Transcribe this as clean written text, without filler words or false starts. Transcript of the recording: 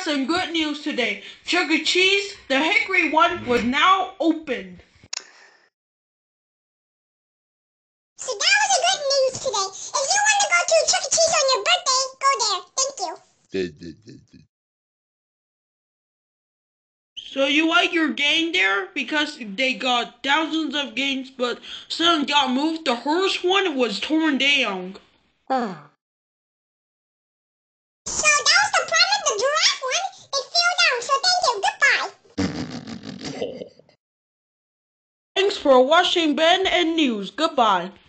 some good news today. Chuck E. Cheese, the Hickory one, was now opened. So that was a good news today. If you want to go to Chuck E. Cheese on your birthday, go there. Thank you. So you like your game there? Because they got thousands of games, but some got moved. The horse one was torn down. So that was the problem, the giraffe one. It fell down, so thank you. Goodbye. Thanks for watching Ben and News. Goodbye.